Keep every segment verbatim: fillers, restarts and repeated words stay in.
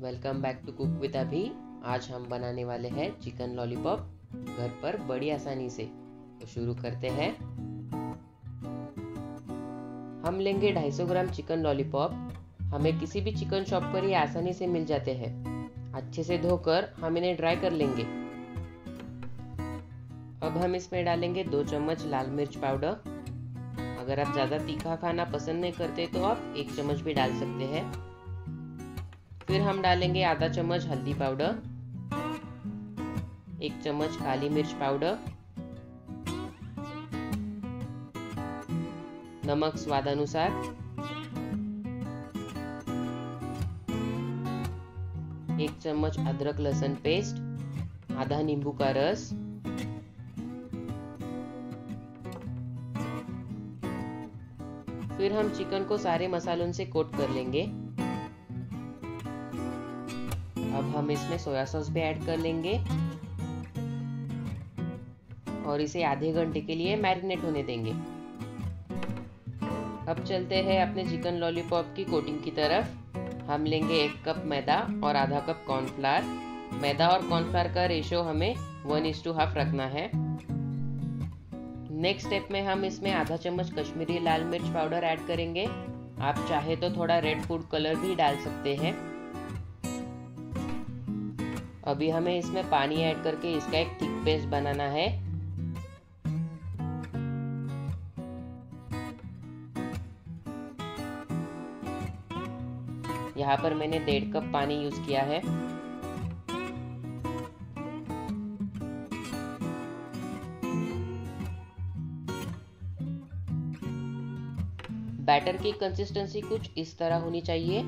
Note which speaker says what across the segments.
Speaker 1: Welcome back to cook with Abhi. आज हम बनाने वाले हैं चिकन लॉलीपॉप घर पर बड़ी आसानी से। तो शुरू करते हैं। हम लेंगे दो सौ पचास ग्राम चिकन लॉलीपॉप। हमें किसी भी चिकन शॉप पर ये आसानी से मिल जाते हैं। अच्छे से धोकर हम इन्हें ड्राई कर लेंगे। अब हम इसमें डालेंगे दो चम्मच लाल मिर्च पाउडर। अगर आप ज़्यादा तीखा खाना पसंद नहीं करते तो आप एक चम्मच भी डाल सकते हैं। फिर हम डालेंगे आधा चम्मच हल्दी पाउडर, एक चम्मच काली मिर्च पाउडर, नमक स्वाद अनुसार, एक चम्मच अदरक लहसुन पेस्ट, आधा नींबू का रस, फिर हम चिकन को सारे मसालों से कोट कर लेंगे। अब हम इसमें सोया सॉस भी ऐड कर लेंगे और इसे आधे घंटे के लिए मैरिनेट होने देंगे। अब चलते हैं अपने चिकन लॉलीपॉप की कोटिंग की तरफ। हम लेंगे एक कप मैदा और आधा कप कॉर्नफ्लावर। मैदा और कॉर्नफ्लावर का रेशो हमें वन इज टू हाफ रखना है। नेक्स्ट स्टेप में हम इसमें आधा चम्मच कश्मीरी लाल मिर्च पाउडर ऐड करेंगे। आप चाहे तो थोड़ा रेड फूड कलर भी डाल सकते हैं। अभी हमें इसमें पानी ऐड करके इसका एक थिक पेस्ट बनाना है। यहाँ पर मैंने डेढ़ कप पानी यूज किया है। बैटर की कंसिस्टेंसी कुछ इस तरह होनी चाहिए।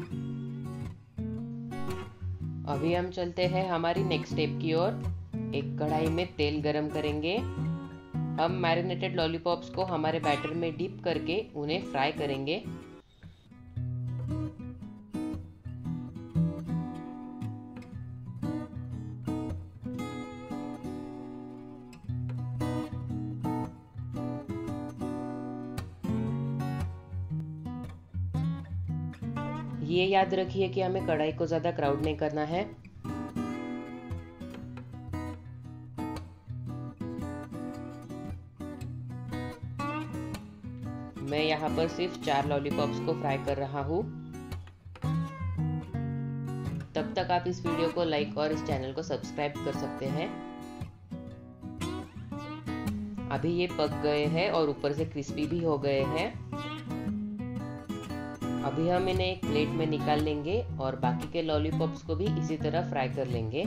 Speaker 1: अभी हम चलते हैं हमारी नेक्स्ट स्टेप की ओर। एक कढ़ाई में तेल गरम करेंगे। हम मैरिनेटेड लॉलीपॉप्स को हमारे बैटर में डिप करके उन्हें फ्राई करेंगे। ये याद रखिए कि हमें कढ़ाई को ज्यादा क्राउड नहीं करना है। मैं यहाँ पर सिर्फ चार लॉलीपॉप्स को फ्राई कर रहा हूँ। तब तक आप इस वीडियो को लाइक और इस चैनल को सब्सक्राइब कर सकते हैं। अभी ये पक गए हैं और ऊपर से क्रिस्पी भी हो गए हैं। अभी हम इन्हें एक प्लेट में निकाल लेंगे और बाकी के लॉलीपॉप्स को भी इसी तरह फ्राई कर लेंगे।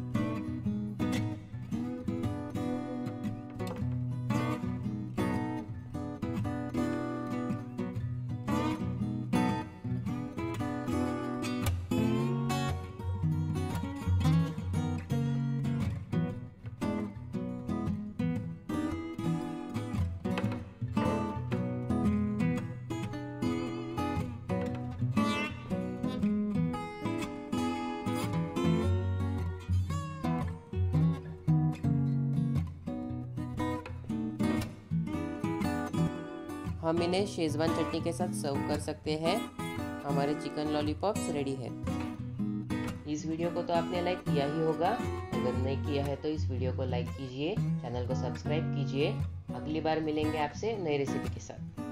Speaker 1: हम इन्हें शेजवान चटनी के साथ सर्व कर सकते हैं। हमारे चिकन लॉलीपॉप्स रेडी है। इस वीडियो को तो आपने लाइक किया ही होगा। अगर नहीं किया है तो इस वीडियो को लाइक कीजिए, चैनल को सब्सक्राइब कीजिए। अगली बार मिलेंगे आपसे नई रेसिपी के साथ।